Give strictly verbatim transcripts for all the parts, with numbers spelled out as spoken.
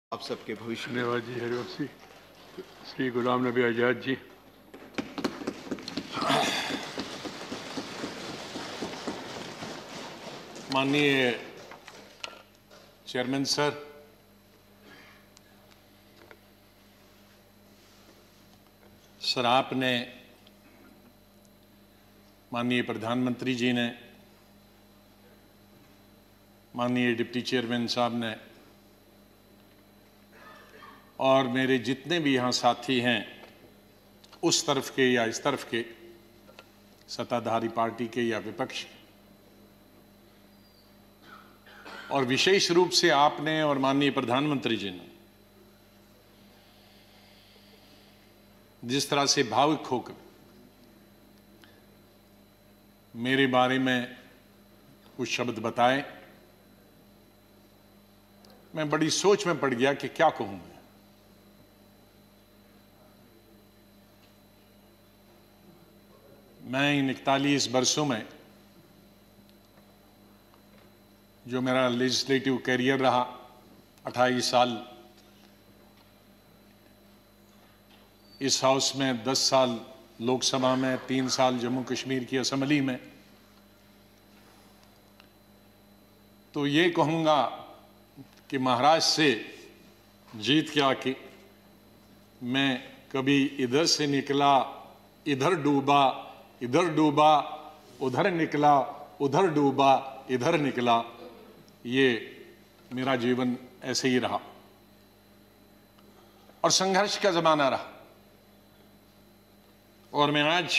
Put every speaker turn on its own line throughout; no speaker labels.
आप सबके भविष्य में।
धन्यवाद जी हरिवंश जी। श्री गुलाम नबी आज़ाद जी।
माननीय चेयरमैन सर, सर आपने, माननीय प्रधानमंत्री जी ने, माननीय डिप्टी चेयरमैन साहब ने और मेरे जितने भी यहाँ साथी हैं, उस तरफ के या इस तरफ के, सत्ताधारी पार्टी के या विपक्ष, और विशेष रूप से आपने और माननीय प्रधानमंत्री जी ने जिस तरह से भावुक होकर मेरे बारे में कुछ शब्द बताए, मैं बड़ी सोच में पड़ गया कि क्या कहूं मैं। मैं इन इकतालीस वर्षों में जो मेरा लेजिस्लेटिव कैरियर रहा, अट्ठाईस साल इस हाउस में, दस साल लोकसभा में, तीन साल जम्मू कश्मीर की असेंबली में, तो ये कहूँगा कि महाराष्ट्र से जीत के आके मैं कभी इधर से निकला, इधर डूबा, इधर डूबा, उधर निकला, उधर डूबा, इधर निकला, ये मेरा जीवन ऐसे ही रहा और संघर्ष का जमाना रहा। और मैं आज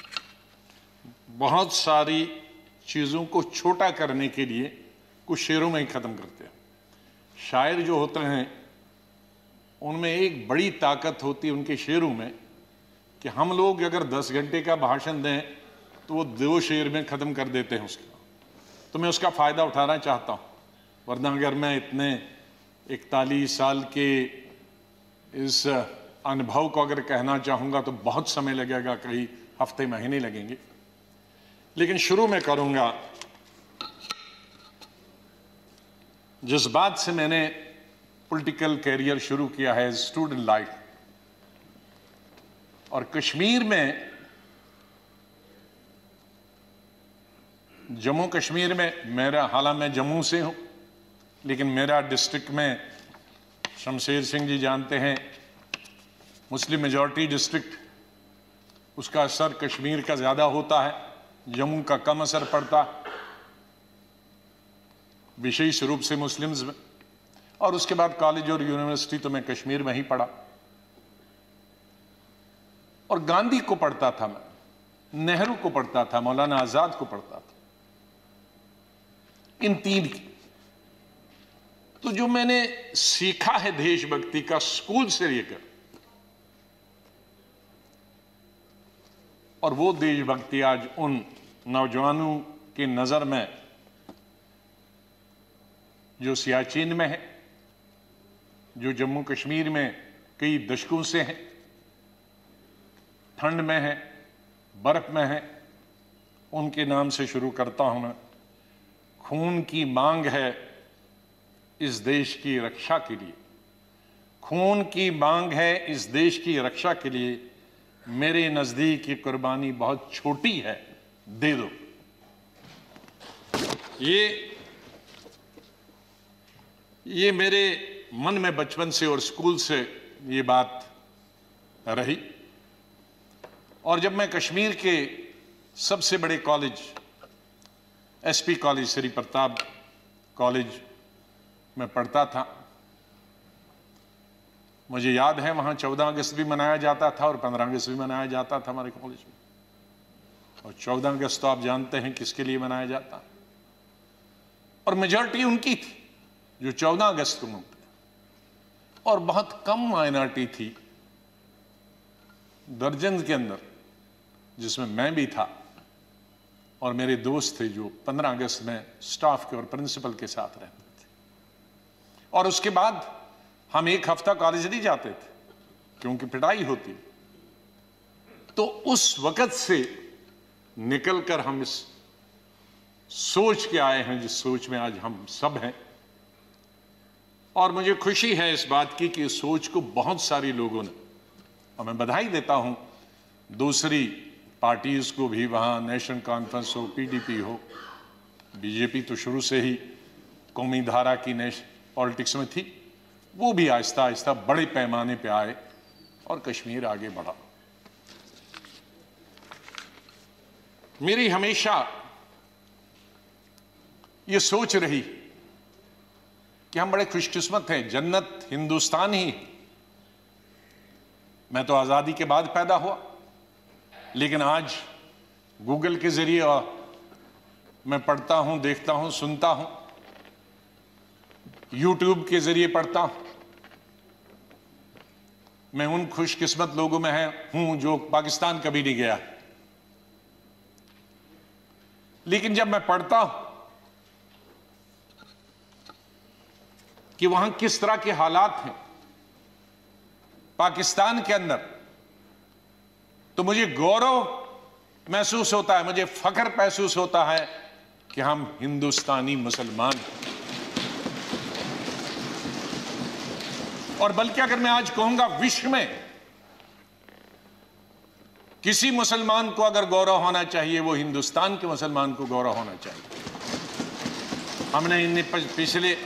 बहुत सारी चीजों को छोटा करने के लिए कुछ शेरों में ही खत्म करते हैं। शायर जो होते हैं उनमें एक बड़ी ताकत होती है उनके शेरों में कि हम लोग अगर दस घंटे का भाषण दें तो वो दो शेर में खत्म कर देते हैं उसका। तो मैं उसका फायदा उठाना चाहता हूं, वरना अगर मैं इतने इकतालीस साल के इस अनुभव को अगर कहना चाहूंगा तो बहुत समय लगेगा, कई हफ्ते महीने लगेंगे। लेकिन शुरू में करूंगा जिस बात से मैंने पॉलिटिकल कैरियर शुरू किया है, स्टूडेंट लाइफ। और कश्मीर में, जम्मू कश्मीर में मेरा, हालांकि मैं जम्मू से हूं, लेकिन मेरा डिस्ट्रिक्ट में, शमशेर सिंह जी जानते हैं, मुस्लिम मेजॉरिटी डिस्ट्रिक्ट, उसका असर कश्मीर का ज़्यादा होता है, जम्मू का कम असर पड़ता है, विशेष रूप से मुस्लिम्स में। और उसके बाद कॉलेज और यूनिवर्सिटी तो मैं कश्मीर में ही पढ़ा। और गांधी को पढ़ता था मैं, नेहरू को पढ़ता था, मौलाना आजाद को पढ़ता था, इन तीन की। तो जो मैंने सीखा है देशभक्ति का स्कूल से लेकर, और वो देशभक्ति आज उन नौजवानों की नजर में जो सियाचिन में है, जो जम्मू कश्मीर में कई दशकों से हैं, ठंड में है, बर्फ में है, उनके नाम से शुरू करता हूं मैं। खून की मांग है इस देश की रक्षा के लिए, खून की मांग है इस देश की रक्षा के लिए, मेरे नजदीक ये कुर्बानी बहुत छोटी है, दे दो। ये ये मेरे मन में बचपन से और स्कूल से ये बात रही। और जब मैं कश्मीर के सबसे बड़े college, SP college, Shri Pratap college में पढ़ता था, मुझे याद है वहां चौदह अगस्त भी मनाया जाता था और पंद्रह अगस्त भी मनाया जाता था हमारे कॉलेज में। और चौदह अगस्त तो आप जानते हैं किसके लिए मनाया जाता, और मेजॉरिटी उनकी थी जो चौदह अगस्त को मनाते, और बहुत कम माइनॉरिटी थी दर्जन के अंदर, जिसमें मैं भी था और मेरे दोस्त थे जो पंद्रह अगस्त में स्टाफ के और प्रिंसिपल के साथ रहते थे। और उसके बाद हम एक हफ्ता कॉलेज नहीं जाते थे क्योंकि पिटाई होती। तो उस वक्त से निकलकर हम इस सोच के आए हैं जिस सोच में आज हम सब हैं। और मुझे खुशी है इस बात की कि इस सोच को बहुत सारे लोगों ने, और मैं बधाई देता हूं दूसरी पार्टीज को भी, वहां नेशनल कॉन्फ्रेंस हो, पीडीपी हो, बीजेपी तो शुरू से ही कौमी धारा की नेश पॉलिटिक्स में थी, वो भी आहिस्ता आहिस्ता बड़े पैमाने पे आए और कश्मीर आगे बढ़ा। मेरी हमेशा ये सोच रही कि हम बड़े खुशकिस्मत हैं, जन्नत हिंदुस्तान ही है। मैं तो आजादी के बाद पैदा हुआ, लेकिन आज गूगल के जरिए मैं पढ़ता हूं, देखता हूं, सुनता हूं, यूट्यूब के जरिए पढ़ता हूं। मैं उन खुशकिस्मत लोगों में है हूं जो पाकिस्तान कभी नहीं गया, लेकिन जब मैं पढ़ता हूं कि वहां किस तरह के हालात हैं पाकिस्तान के अंदर, तो मुझे गौरव महसूस होता है, मुझे फख्र महसूस होता है कि हम हिंदुस्तानी मुसलमान हैं। और बल्कि अगर मैं आज कहूंगा विश्व में किसी मुसलमान को अगर गौरव होना चाहिए, वो हिंदुस्तान के मुसलमान को गौरव होना चाहिए। हमने इन पिछले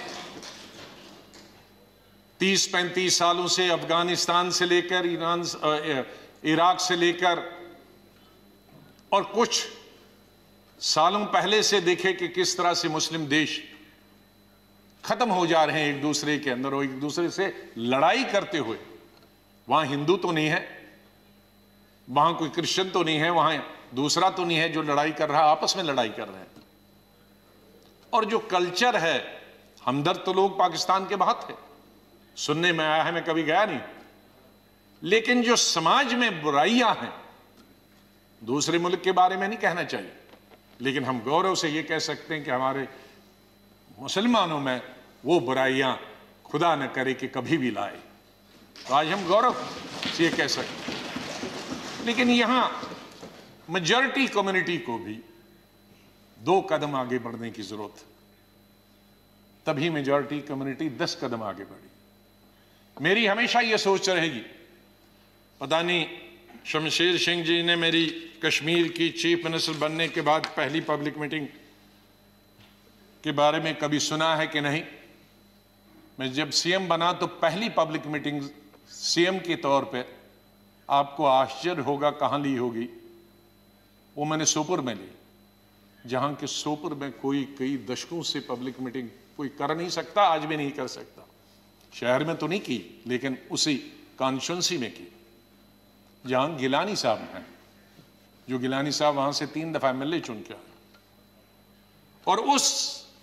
तीस पैंतीस सालों से अफगानिस्तान से लेकर ईरान, इराक से लेकर और कुछ सालों पहले से देखे कि किस तरह से मुस्लिम देश खत्म हो जा रहे हैं एक दूसरे के अंदर और एक दूसरे से लड़ाई करते हुए। वहां हिंदू तो नहीं है, वहां कोई क्रिश्चियन तो नहीं है, वहां दूसरा तो नहीं है जो लड़ाई कर रहा, आपस में लड़ाई कर रहे हैं। और जो कल्चर है, हमदर्द तो लोग पाकिस्तान के बहुत थे, सुनने में आया है, मैं कभी गया नहीं, लेकिन जो समाज में बुराइयां हैं, दूसरे मुल्क के बारे में नहीं कहना चाहिए, लेकिन हम गौरव से यह कह सकते हैं कि हमारे मुसलमानों में वो बुराइयां खुदा न करे कि कभी भी लाए, तो आज हम गौरव से ये कह सकते हैं। लेकिन यहां मेजॉरिटी कम्युनिटी को भी दो कदम आगे बढ़ने की जरूरत है, तभी मेजॉरिटी कम्युनिटी दस कदम आगे बढ़ी। मेरी हमेशा ये सोच रहेगी, पता नहीं शमशेर सिंह जी ने मेरी कश्मीर की चीफ मिनिस्टर बनने के बाद पहली पब्लिक मीटिंग के बारे में कभी सुना है कि नहीं। मैं जब सीएम बना तो पहली पब्लिक मीटिंग सीएम के तौर पे, आपको आश्चर्य होगा कहां ली होगी, वो मैंने सोपुर में ली, जहां के सोपुर में कोई कई दशकों से पब्लिक मीटिंग कोई कर नहीं सकता, आज भी नहीं कर सकता। शहर में तो नहीं की, लेकिन उसी कॉन्स्टिट्यूंसी में की, जहां गिलानी साहब हैं, जो गिलानी साहब वहां से तीन दफा एमएलए चुन के आए। और उस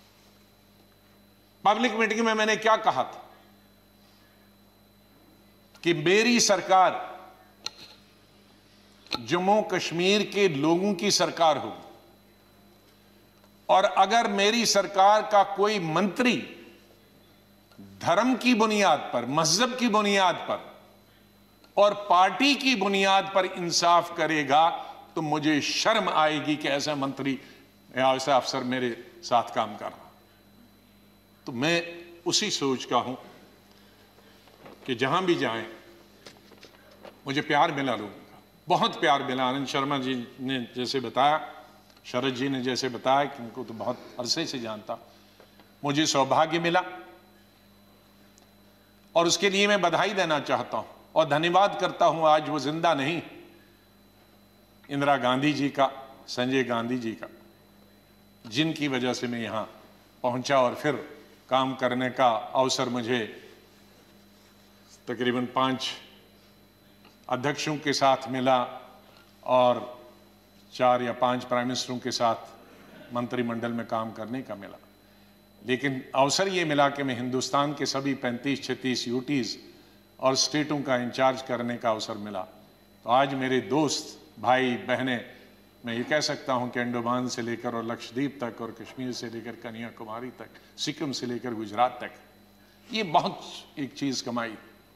पब्लिक मीटिंग में मैंने क्या कहा था कि मेरी सरकार जम्मू कश्मीर के लोगों की सरकार होगी, और अगर मेरी सरकार का कोई मंत्री धर्म की बुनियाद पर, मजहब की बुनियाद पर और पार्टी की बुनियाद पर इंसाफ करेगा, तो मुझे शर्म आएगी कि ऐसा मंत्री या ऐसा अफसर मेरे साथ काम कर रहा। तो मैं उसी सोच का हूं कि जहां भी जाएं मुझे प्यार मिला लोगों का, बहुत प्यार मिला। आनंद शर्मा जी ने जैसे बताया, शरद जी ने जैसे बताया कि उनको तो बहुत अरसे से जानता, मुझे सौभाग्य मिला और उसके लिए मैं बधाई देना चाहता हूं और धन्यवाद करता हूं। आज वो जिंदा नहीं, इंदिरा गांधी जी का, संजय गांधी जी का, जिनकी वजह से मैं यहां पहुंचा और फिर काम करने का अवसर मुझे तकरीबन पांच अध्यक्षों के साथ मिला और चार या पांच प्राइम मिनिस्टरों के साथ मंत्रिमंडल में काम करने का मिला। लेकिन अवसर ये मिला कि मैं हिंदुस्तान के सभी पैंतीस छत्तीस यूटीज और स्टेटों का इंचार्ज करने का अवसर मिला। तो आज मेरे दोस्त भाई बहनें, मैं ये कह सकता हूं कि अंडमान से लेकर और लक्षद्वीप तक और कश्मीर से लेकर कन्याकुमारी तक, सिक्किम से लेकर गुजरात तक, ये बहुत एक चीज कमाई,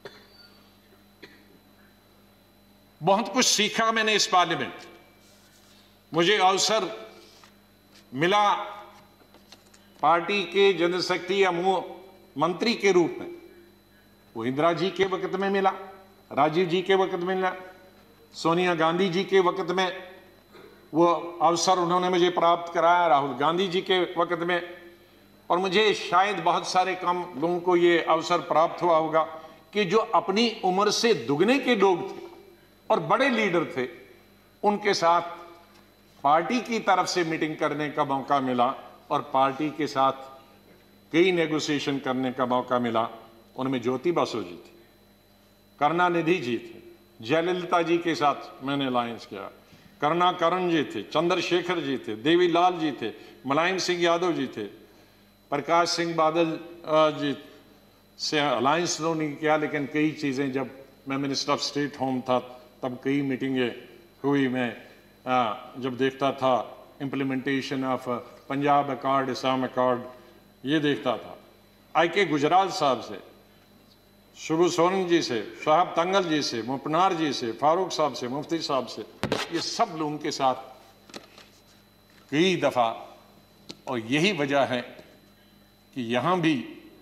बहुत कुछ सीखा मैंने इस पार्लियामेंट। मुझे अवसर मिला पार्टी के जनशक्ति या मंत्री के रूप में। वो इंदिरा जी के वक्त में मिला, राजीव जी के वक्त में मिला, सोनिया गांधी जी के वक्त में वो अवसर उन्होंने मुझे प्राप्त कराया, राहुल गांधी जी के वक्त में, और मुझे शायद बहुत सारे कम लोगों को ये अवसर प्राप्त हुआ होगा कि जो अपनी उम्र से दुगने के लोग थे और बड़े लीडर थे, उनके साथ पार्टी की तरफ से मीटिंग करने का मौका मिला और पार्टी के साथ कई नेगोशिएशन करने का मौका मिला। उनमें ज्योति बसु जी थी, करुणानिधि जी थे, जयललिता जी के साथ मैंने अलायंस किया, करुणाकरण जी थे, चंद्रशेखर जी थे, देवीलाल जी थे, मुलायम सिंह यादव जी थे, प्रकाश सिंह बादल जी से अलायंस तो नहीं किया, लेकिन कई चीज़ें जब मैं मिनिस्टर ऑफ स्टेट होम था तब कई मीटिंगें हुई। मैं आ, जब देखता था implementation of Punjab accord, Assam accord, ये देखता था। आई के गुजराल साहब से, शुभू सोरेन जी से, शाहब तंगल जी से, मुपनार जी से, फारूक साहब से, मुफ्ती साहब से, ये सब लोगों के साथ कई दफ़ा, और यही वजह है कि यहां भी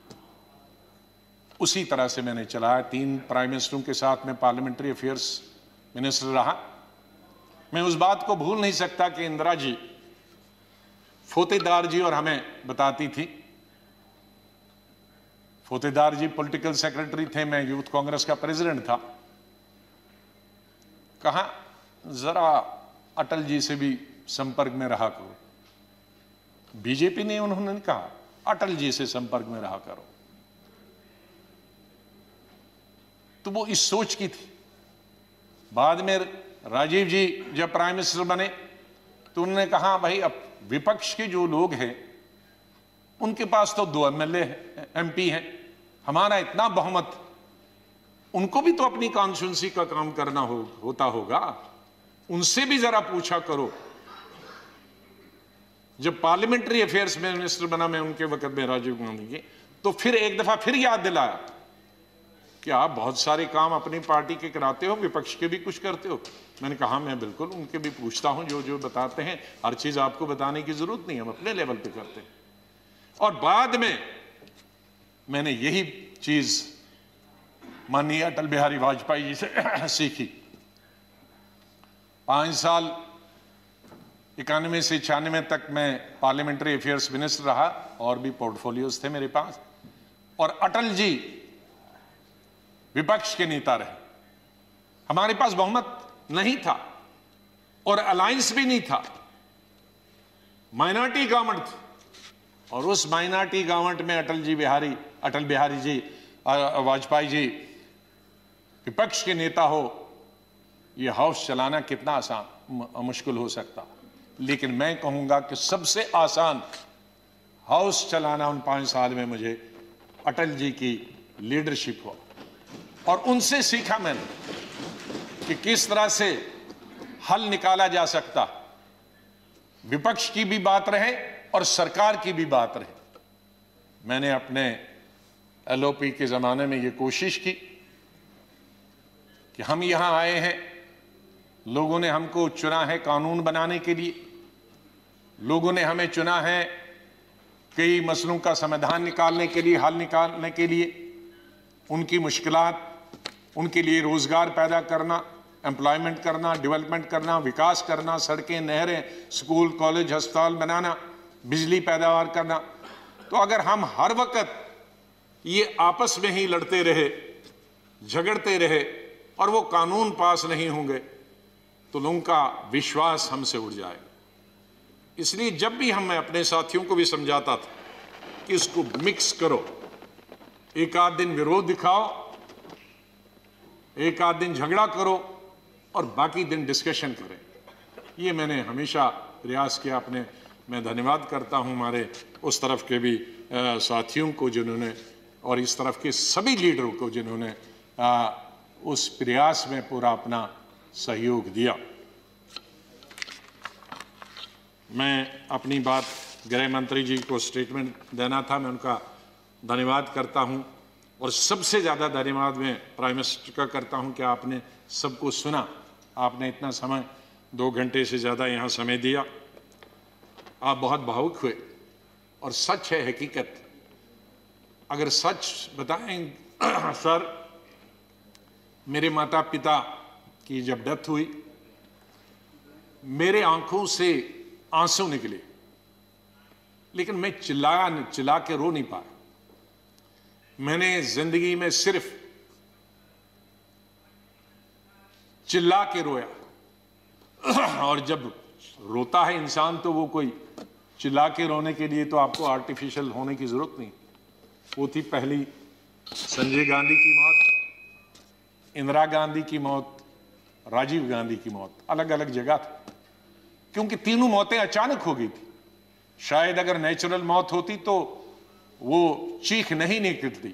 उसी तरह से मैंने चलाया। तीन प्राइम मिनिस्टरों के साथ मैं पार्लियामेंट्री अफेयर्स मिनिस्टर रहा। मैं उस बात को भूल नहीं सकता कि इंदिरा जी फोतेदार जी और हमें बताती थी, फोतेदार जी पॉलिटिकल सेक्रेटरी थे, मैं यूथ कांग्रेस का प्रेसिडेंट था, कहा जरा अटल जी से भी संपर्क में रहा करो। बीजेपी ने उन्होंने कहा अटल जी से संपर्क में रहा करो। तो वो इस सोच की थी। बाद में राजीव जी जब प्राइम मिनिस्टर बने तो उन्होंने कहा भाई अब विपक्ष के जो लोग हैं उनके पास तो दो एमएलए एमपी हैं, हमारा इतना बहुमत, उनको भी तो अपनी कॉन्स्टिट्यूंसी का काम करना हो, होता होगा, उनसे भी जरा पूछा करो। जब पार्लियामेंट्री अफेयर्स में मिनिस्टर बना मैं उनके वक्त में राजीव गांधी के, तो फिर एक दफा फिर याद दिलाया कि आप बहुत सारे काम अपनी पार्टी के कराते हो, विपक्ष के भी कुछ करते हो। मैंने कहा मैं बिल्कुल उनके भी पूछता हूं, जो जो बताते हैं, हर चीज आपको बताने की जरूरत नहीं, हम अपने लेवल पे करते हैं। और बाद में मैंने यही चीज माननीय अटल बिहारी वाजपेयी जी से सीखी। पांच साल इक्यानवे से छियानवे तक मैं पार्लियामेंट्री अफेयर्स मिनिस्टर रहा, और भी पोर्टफोलियोज थे मेरे पास, और अटल जी विपक्ष के नेता रहे। हमारे पास बहुमत नहीं था और अलायंस भी नहीं था, माइनॉरिटी गवर्नमेंट थी, और उस माइनॉरिटी गवर्नमेंट में अटल जी बिहारी अटल बिहारी जी वाजपेयी जी विपक्ष के नेता हो, यह हाउस चलाना कितना आसान मुश्किल हो सकता। लेकिन मैं कहूंगा कि सबसे आसान हाउस चलाना उन पांच साल में मुझे अटल जी की लीडरशिप हो, और उनसे सीखा मैंने कि किस तरह से हल निकाला जा सकता, विपक्ष की भी बात रहे और सरकार की भी बात रहे। मैंने अपने एलओपी के जमाने में यह कोशिश की कि हम यहां आए हैं, लोगों ने हमको चुना है कानून बनाने के लिए, लोगों ने हमें चुना है कई मसलों का समाधान निकालने के लिए, हल निकालने के लिए, उनकी मुश्किलात, उनके लिए रोजगार पैदा करना, एम्प्लॉयमेंट करना, डेवलपमेंट करना, विकास करना, सड़कें, नहरें, स्कूल, कॉलेज, अस्पताल बनाना, बिजली पैदावार करना। तो अगर हम हर वक्त ये आपस में ही लड़ते रहे, झगड़ते रहे, और वो कानून पास नहीं होंगे, तो लोगों का विश्वास हमसे उड़ जाएगा। इसलिए जब भी हम, मैं अपने साथियों को भी समझाता था कि इसको मिक्स करो, एक आध दिन विरोध दिखाओ, एक आध दिन झगड़ा करो, और बाकी दिन डिस्कशन करें। ये मैंने हमेशा प्रयास किया अपने। मैं धन्यवाद करता हूं हमारे उस तरफ के भी आ, साथियों को जिन्होंने, और इस तरफ के सभी लीडरों को जिन्होंने आ, उस प्रयास में पूरा अपना सहयोग दिया। मैं अपनी बात गृह मंत्री जी को स्टेटमेंट देना था, मैं उनका धन्यवाद करता हूं, और सबसे ज़्यादा धन्यवाद मैं प्राइम मिनिस्टर का करता हूं कि आपने सबको सुना, आपने इतना समय, दो घंटे से ज़्यादा यहाँ समय दिया। आप बहुत भावुक हुए, और सच है, हकीकत, अगर सच बताएं सर, मेरे माता पिता की जब डेथ हुई मेरे आंखों से आंसू निकले, लेकिन मैं चिल्लाया चिल्ला के रो नहीं पाया। मैंने जिंदगी में सिर्फ चिल्ला के रोया। और जब रोता है इंसान तो वो कोई चिल्ला के रोने के लिए तो आपको आर्टिफिशियल होने की जरूरत नहीं। वो थी पहली संजय गांधी की मौत, इंदिरा गांधी की मौत, राजीव गांधी की मौत, अलग अलग जगह थी, क्योंकि तीनों मौतें अचानक हो गई थी। शायद अगर नेचुरल मौत होती तो वो चीख नहीं निकलती।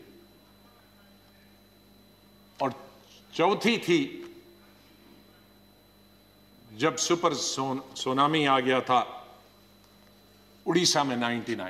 और चौथी थी जब सुपर सोन, सोनामी आ गया था उड़ीसा में निन्यानवे।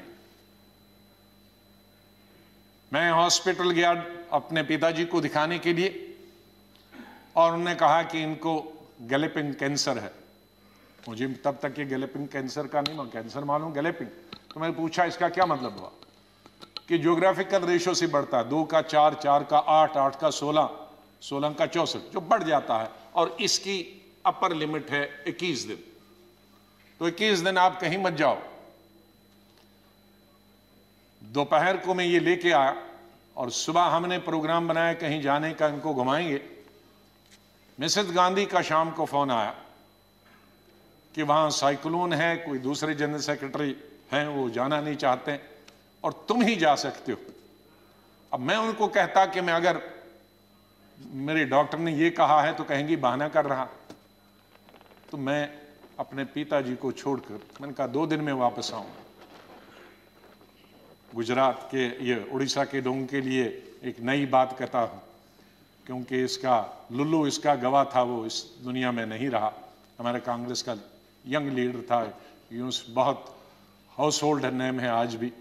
मैं हॉस्पिटल गया अपने पिताजी को दिखाने के लिए और उन्होंने कहा कि इनको गैलेपिंग कैंसर है। मुझे तब तक ये गैलेपिंग कैंसर का नहीं, कैंसर मालूम, गैलेपिंग। तो मैंने पूछा इसका क्या मतलब हुआ, कि ज्योग्राफिकल रेशो से बढ़ता है, दो का चार, चार का आठ, आठ का सोलह, सोलह का चौसठ, जो बढ़ जाता है, और इसकी अपर लिमिट है इक्कीस दिन। तो इक्कीस दिन आप कहीं मत जाओ। दोपहर को मैं ये लेके आया और सुबह हमने प्रोग्राम बनाया कहीं जाने का, इनको घुमाएंगे। मिसेस गांधी का शाम को फोन आया कि वहां साइक्लोन है, कोई दूसरे जनरल सेक्रेटरी हैं वो जाना नहीं चाहते और तुम ही जा सकते हो। अब मैं उनको कहता कि मैं, अगर मेरे डॉक्टर ने ये कहा है तो कहेंगी बहाना कर रहा। तो मैं अपने पिताजी को छोड़कर मैंने कहा दो दिन में वापस आऊंगा। गुजरात के, ये उड़ीसा के लोगों के लिए एक नई बात कहता हूं, क्योंकि इसका लुल्लू इसका गवाह था, वो इस दुनिया में नहीं रहा। हमारे कांग्रेस का यंग लीडर था, यूं बहुत हाउस होल्ड नेम है आज भी।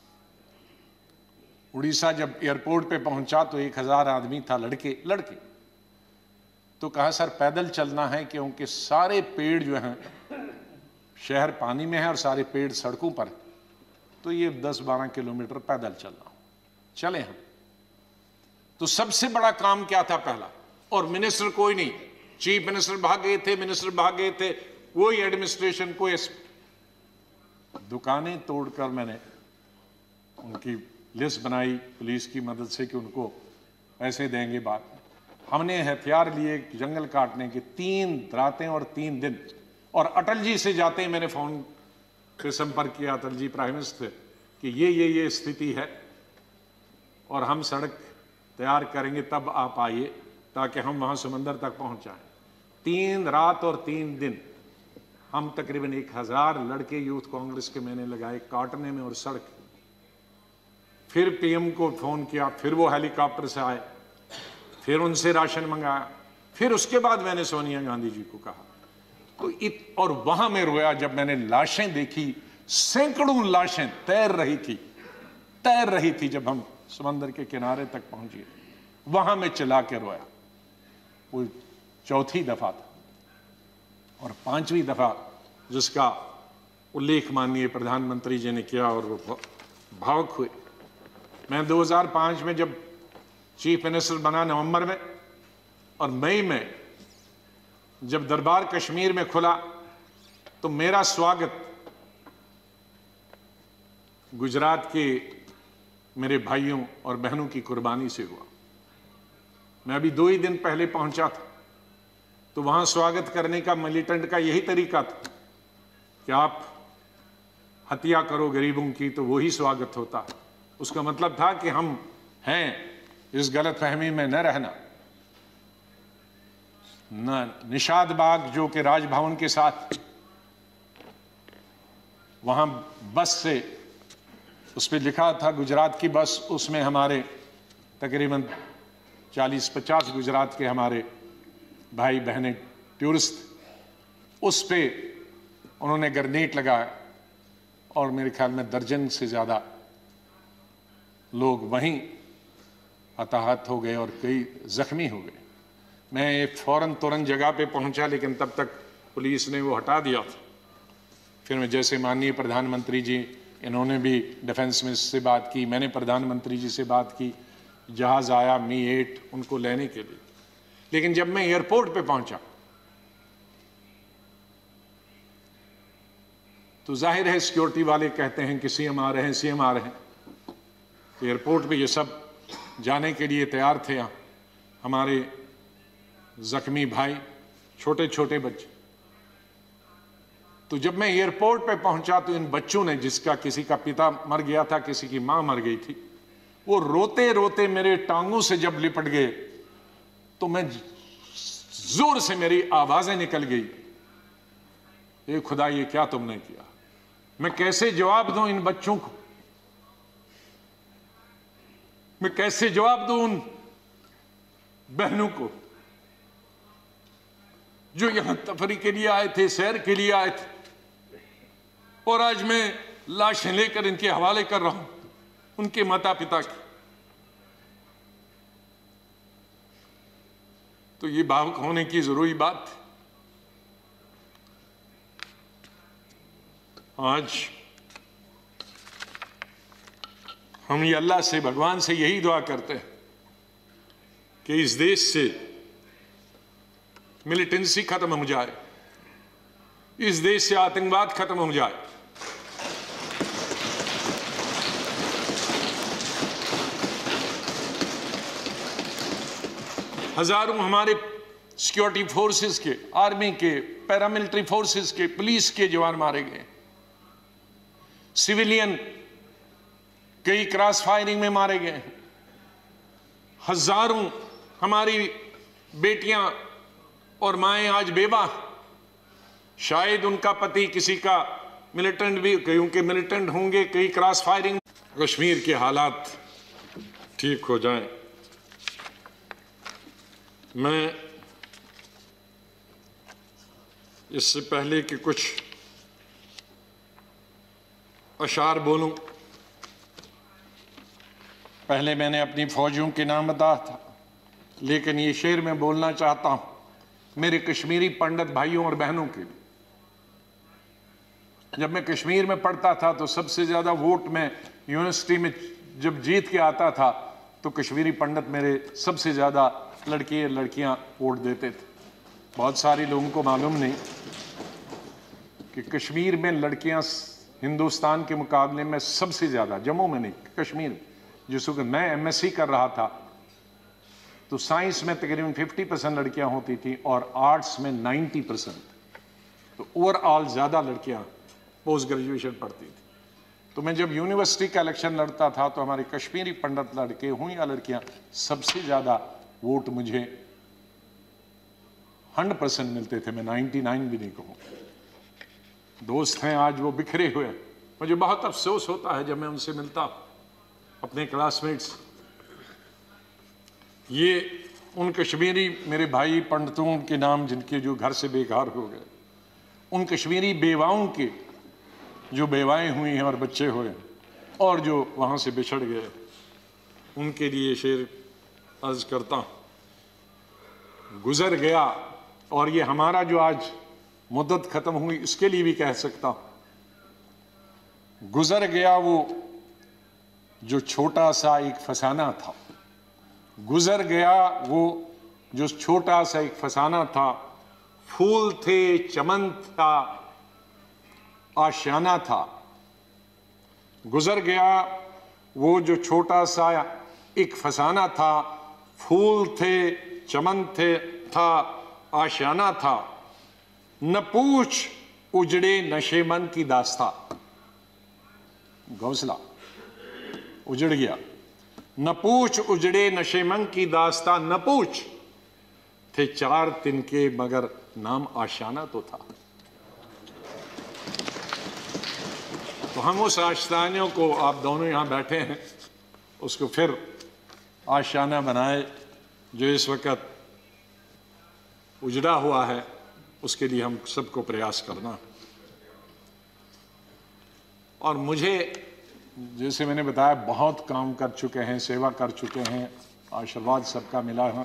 उड़ीसा जब एयरपोर्ट पे पहुंचा तो एक हजार आदमी था, लड़के लड़के तो कहा सर पैदल चलना है, क्योंकि सारे पेड़ जो हैं, शहर पानी में है और सारे पेड़ सड़कों पर, तो ये दस बारह किलोमीटर पैदल चलना। चले हम। तो सबसे बड़ा काम क्या था पहला, और मिनिस्टर कोई नहीं, चीफ मिनिस्टर भाग गए थे, मिनिस्टर भाग गए थे, कोई एडमिनिस्ट्रेशन, कोई। दुकानें तोड़कर मैंने उनकी लिस्ट बनाई पुलिस की मदद से कि उनको पैसे देंगे। बाद हमने हथियार लिए जंगल काटने के, तीन रातें और तीन दिन। और अटल जी से जाते ही मैंने फोन पे संपर्क किया, अटल जी प्राइम मिनिस्टर, कि ये ये ये स्थिति है और हम सड़क तैयार करेंगे, तब आप आइए ताकि हम वहां समंदर तक पहुंच जाएं। तीन रात और तीन दिन हम तकरीबन एक हजार लड़के यूथ कांग्रेस के मैंने लगाए काटने में और सड़क। फिर पीएम को फोन किया, फिर वो हेलीकॉप्टर से आए, फिर उनसे राशन मंगाया, फिर उसके बाद मैंने सोनिया गांधी जी को कहा। तो इत और वहां मैं रोया जब मैंने लाशें देखी, सैकड़ों लाशें तैर रही थी तैर रही थी जब हम समंदर के किनारे तक पहुंचे, वहां मैं चिल्ला के रोया। वो चौथी दफा था। और पांचवी दफा जिसका उल्लेख माननीय प्रधानमंत्री जी ने किया और वो भावुक हुए। मैं दो हज़ार पाँच में जब चीफ मिनिस्टर बना नवंबर में, और मई में जब दरबार कश्मीर में खुला, तो मेरा स्वागत गुजरात के मेरे भाइयों और बहनों की कुर्बानी से हुआ। मैं अभी दो ही दिन पहले पहुंचा था, तो वहां स्वागत करने का मिलिटेंट का यही तरीका था कि आप हत्या करो गरीबों की तो वही स्वागत होता। उसका मतलब था कि हम हैं, इस गलत फहमी में न रहना। न निषाद बाग जो कि राजभवन के साथ, वहां बस से उस पर लिखा था गुजरात की बस, उसमें हमारे तकरीबन चालीस पचास गुजरात के हमारे भाई बहनें टूरिस्ट, उस पे उन्होंने ग्रेनेड लगाया और मेरे ख्याल में दर्जन से ज़्यादा लोग वहीं हताहत हो गए और कई जख्मी हो गए। मैं एक फौरन तुरंत जगह पे पहुंचा, लेकिन तब तक पुलिस ने वो हटा दिया था। फिर मैं जैसे माननीय प्रधानमंत्री जी इन्होंने भी डिफेंस मिनिस्टर से बात की, मैंने प्रधानमंत्री जी से बात की, जहाज आया मी एट उनको लेने के लिए। लेकिन जब मैं एयरपोर्ट पे पहुंचा तो जाहिर है सिक्योरिटी वाले कहते हैं कि सीएम आ रहे हैं, सीएम आ रहे हैं। तो एयरपोर्ट पे ये सब जाने के लिए तैयार थे। यहाँ हमारे जख्मी भाई, छोटे छोटे बच्चे। तो जब मैं एयरपोर्ट पे पहुंचा तो इन बच्चों ने, जिसका किसी का पिता मर गया था, किसी की मां मर गई थी, वो रोते रोते मेरे टांगों से जब लिपट गए तो मैं जोर से, मेरी आवाजें निकल गई, ए खुदा ये क्या तुमने किया। मैं कैसे जवाब दूं इन बच्चों को, मैं कैसे जवाब दूं उन बहनों को जो यहां तफरी के लिए आए थे, सैर के लिए आए थे, और आज मैं लाशें लेकर इनके हवाले कर रहा हूं उनके माता पिता की। तो ये भावुक होने की जरूरी बात थी। आज हम ये अल्लाह से, भगवान से यही दुआ करते हैं कि इस देश से मिलिटेंसी खत्म हो जाए, इस देश से आतंकवाद खत्म हो जाए। हजारों हमारे सिक्योरिटी फोर्सेस के, आर्मी के, पैरामिलिट्री फोर्सेस के, पुलिस के जवान मारे गए, सिविलियन कई क्रॉस फायरिंग में मारे गए, हजारों हमारी बेटियां और माएं आज बेवा, शायद उनका पति किसी का मिलिटेंट भी, कईयों के मिलिटेंट होंगे, कई क्रॉस फायरिंग। कश्मीर के हालात ठीक हो जाएं। मैं इससे पहले कि कुछ अशार बोलूं, पहले मैंने अपनी फौजियों के नाम बताया था, लेकिन ये शेर मैं बोलना चाहता हूं मेरे कश्मीरी पंडित भाइयों और बहनों के लिए। जब मैं कश्मीर में पढ़ता था तो सबसे ज्यादा वोट में यूनिवर्सिटी में जब जीत के आता था तो कश्मीरी पंडित मेरे सबसे ज्यादा लड़के लड़कियां वोट देते थे। बहुत सारे लोगों को मालूम नहीं कि कश्मीर में लड़कियां हिंदुस्तान के मुकाबले में सबसे ज्यादा, जम्मू में नहीं, कश्मीर में, जिस वक्त मैं एमएससी कर रहा था तो साइंस में तकरीबन पचास परसेंट लड़कियां होती थी और आर्ट्स में नब्बे परसेंट। तो ओवरऑल ज्यादा लड़कियां पोस्ट ग्रेजुएशन पढ़ती थी। तो मैं जब यूनिवर्सिटी का इलेक्शन लड़ता था तो हमारे कश्मीरी पंडित लड़के हों या लड़कियां, सबसे ज्यादा वोट मुझे सौ परसेंट मिलते थे। मैं निन्यानवे भी नहीं कहूं। दोस्त हैं आज वो बिखरे हुए, मुझे बहुत अफसोस होता है जब मैं उनसे मिलता अपने क्लासमेट्स। ये उन कश्मीरी मेरे भाई पंडितों के नाम जिनके जो घर से बेघर हो गए, उन कश्मीरी बेवाओं के जो बेवाएं हुई हैं और बच्चे हुए और जो वहां से बिछड़ गए, उनके लिए शेर अर्ज करता हूं। गुजर गया, और ये हमारा जो आज मुद्दत खत्म हुई इसके लिए भी कह सकता हूं, गुजर गया वो जो छोटा सा एक फसाना था, गुजर गया वो जो छोटा सा एक फसाना था। फूल थे, चमन था, आशियाना था। गुजर गया वो जो छोटा सा एक फसाना था, फूल थे, चमन थे, था, आशियाना था। न पूछ उजड़े नशे मन की दास्ता, घोंसला उजड़ गया। न पूछ उजड़े नशे मन की दास्ता, न पूछ थे चार तिनके मगर नाम आशियाना तो था। तो हम उस आशियाने को, आप दोनों यहां बैठे हैं, उसको फिर आशियाना बनाए जो इस वक्त उजड़ा हुआ है, उसके लिए हम सबको प्रयास करना। और मुझे, जैसे मैंने बताया, बहुत काम कर चुके हैं, सेवा कर चुके हैं, आशीर्वाद सबका मिला है।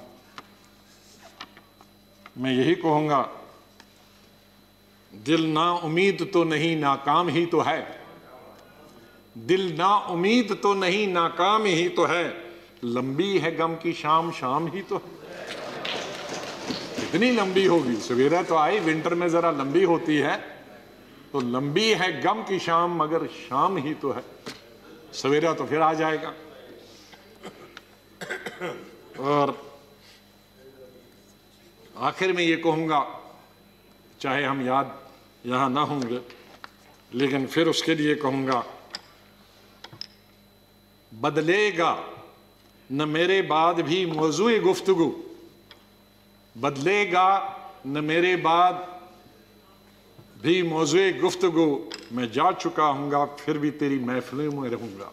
मैं यही कहूंगा, दिल ना उम्मीद तो नहीं, नाकाम ही तो है। दिल ना उम्मीद तो नहीं, नाकाम ही तो है, लंबी है गम की शाम, शाम ही तो है। कितनी लंबी होगी? सवेरा तो आई, विंटर में जरा लंबी होती है, तो लंबी है गम की शाम, मगर शाम ही तो है, सवेरा तो फिर आ जाएगा। और आखिर में ये कहूंगा, चाहे हम याद यहां ना होंगे, लेकिन फिर उसके लिए कहूंगा, बदलेगा न मेरे बाद भी मौजूए गुफ्तगू, बदलेगा न मेरे बाद भी मौजूए गुफ्तगू, मैं जा चुका हूंगा फिर भी तेरी महफिलों में रहूंगा।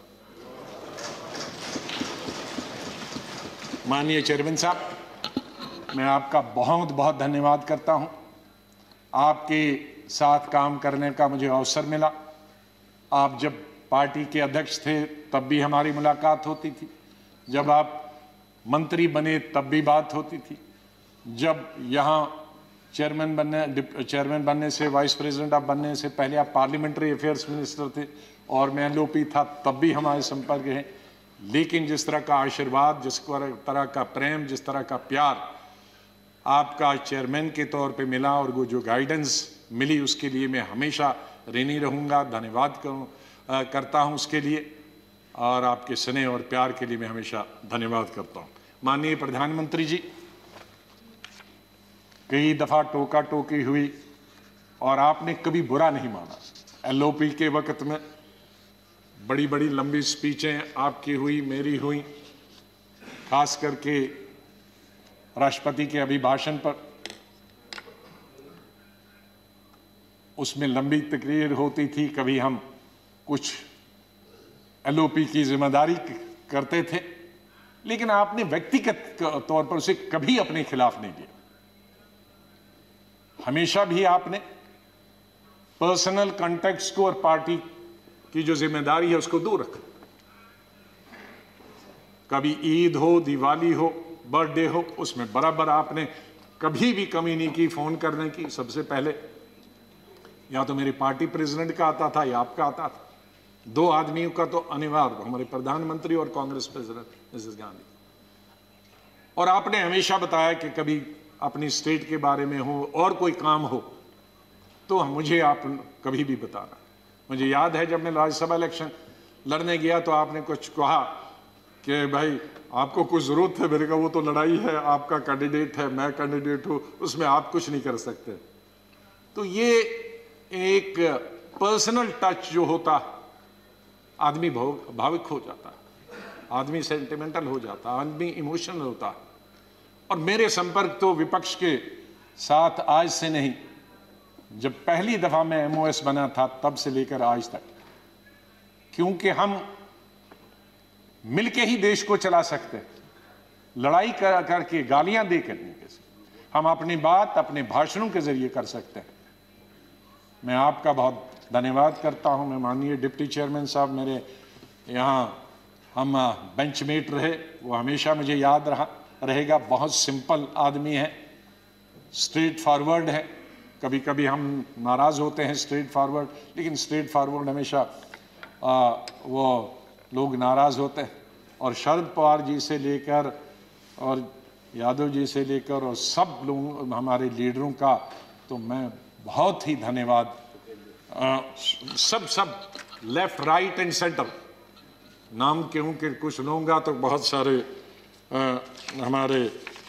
माननीय चेयरमैन साहब, मैं आपका बहुत बहुत धन्यवाद करता हूं। आपके साथ काम करने का मुझे अवसर मिला। आप जब पार्टी के अध्यक्ष थे तब भी हमारी मुलाकात होती थी, जब आप मंत्री बने तब भी बात होती थी, जब यहाँ चेयरमैन बनने चेयरमैन बनने से, वाइस प्रेसिडेंट आप बनने से पहले आप पार्लियामेंट्री अफेयर्स मिनिस्टर थे और मैं एल ओ पी था, तब भी हमारे संपर्क है। लेकिन जिस तरह का आशीर्वाद, जिस तरह का प्रेम, जिस तरह का प्यार आपका चेयरमैन के तौर पे मिला और वो जो गाइडेंस मिली, उसके लिए मैं हमेशा ऋणी रहूँगा, धन्यवाद करूँ करता हूँ उसके लिए, और आपके स्नेह और प्यार के लिए मैं हमेशा धन्यवाद करता हूँ। माननीय प्रधानमंत्री जी, कई दफ़ा टोका टोकी हुई और आपने कभी बुरा नहीं माना। एल ओ पी के वक्त में बड़ी बड़ी लंबी स्पीचें आपकी हुई, मेरी हुई, खास करके राष्ट्रपति के अभिभाषण पर, उसमें लंबी तकरीर होती थी। कभी हम कुछ एल ओ पी की जिम्मेदारी करते थे, लेकिन आपने व्यक्तिगत तौर पर उसे कभी अपने खिलाफ नहीं लिया। हमेशा भी आपने पर्सनल कॉन्टेक्ट्स को और पार्टी की जो जिम्मेदारी है उसको दूर रखा। कभी ईद हो, दिवाली हो, बर्थडे हो, उसमें बराबर आपने कभी भी कमी नहीं की फोन करने की। सबसे पहले या तो मेरी पार्टी प्रेसिडेंट का आता था या आपका आता था। दो आदमियों का तो अनिवार्य, हमारे प्रधानमंत्री और कांग्रेस प्रेसिडेंट मिसेस गांधी। और आपने हमेशा बताया कि कभी अपनी स्टेट के बारे में हो और कोई काम हो तो मुझे आप कभी भी बताना। मुझे याद है जब मैं राज्यसभा इलेक्शन लड़ने गया तो आपने कुछ कहा कि भाई आपको कुछ जरूरत है। मेरे का वो तो लड़ाई है, आपका कैंडिडेट है, मैं कैंडिडेट हूं, उसमें आप कुछ नहीं कर सकते। तो ये एक पर्सनल टच जो होता, आदमी भावुक हो जाता, आदमी सेंटिमेंटल हो जाता, आदमी इमोशनल होता। और मेरे संपर्क तो विपक्ष के साथ आज से नहीं, जब पहली दफा मैं एम ओ एस बना था तब से लेकर आज तक, क्योंकि हम मिलके ही देश को चला सकते हैं। लड़ाई कर करके, गालियां देकर नहीं, हम अपनी बात अपने भाषणों के जरिए कर सकते हैं। मैं आपका बहुत धन्यवाद करता हूं। मैं माननीय डिप्टी चेयरमैन साहब, मेरे यहाँ हम बेंचमेट रहे, वो हमेशा मुझे याद रहा रहेगा। बहुत सिंपल आदमी है, स्ट्रेट फॉरवर्ड है। कभी कभी हम नाराज़ होते हैं स्ट्रेट फॉरवर्ड, लेकिन स्ट्रेट फॉरवर्ड हमेशा आ, वो लोग नाराज़ होते हैं। और शरद पवार जी से लेकर और यादव जी से लेकर और सब लोग हमारे लीडरों का तो मैं बहुत ही धन्यवाद, आ, सब सब लेफ्ट राइट एंड सेंटर, नाम क्यों कि कुछ लूँगा तो बहुत सारे आ, हमारे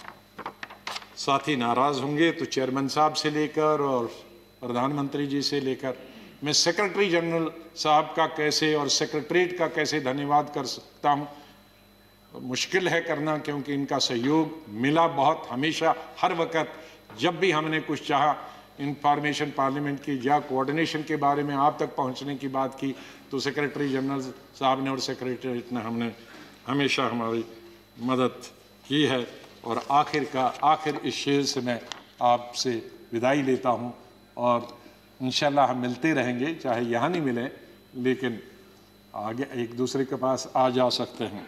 साथी नाराज़ होंगे। तो चेयरमैन साहब से लेकर और प्रधानमंत्री जी से लेकर, मैं सेक्रेटरी जनरल साहब का कैसे और सेक्रेटरीट का कैसे धन्यवाद कर सकता हूँ, मुश्किल है करना, क्योंकि इनका सहयोग मिला बहुत। हमेशा हर वक्त जब भी हमने कुछ चाहा, इंफॉर्मेशन पार्लियामेंट की या कोऑर्डिनेशन के बारे में आप तक पहुंचने की बात की, तो सेक्रेटरी जनरल साहब ने और सेक्रेटरीट ने हमने हमेशा हमारी मदद की है। और आखिर का आखिर इस शेर से मैं आपसे विदाई लेता हूं, और इंशाल्लाह हम मिलते रहेंगे, चाहे यहाँ नहीं मिले लेकिन आगे एक दूसरे के पास आ जा सकते हैं।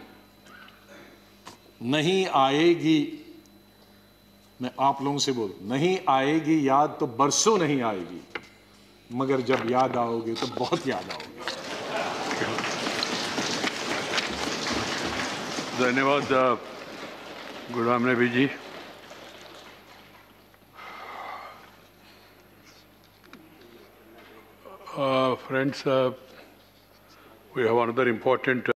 नहीं आएगी, मैं आप लोगों से बोल, नहीं आएगी याद तो बरसों नहीं आएगी, मगर जब याद आओगे तो बहुत याद आओगे।
धन्यवाद Ghulam Nabi ji. Uh, friends, uh, we have another important